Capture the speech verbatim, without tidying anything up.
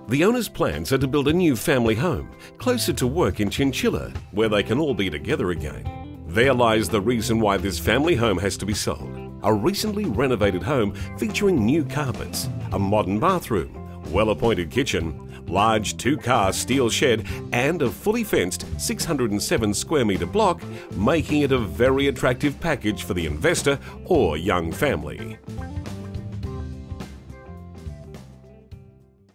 The owner's plans are to build a new family home closer to work in Chinchilla, where they can all be together again. There lies the reason why this family home has to be sold. A recently renovated home featuring new carpets, a modern bathroom, well-appointed kitchen, large two-car steel shed and a fully fenced six hundred seven square metre block, making it a very attractive package for the investor or young family.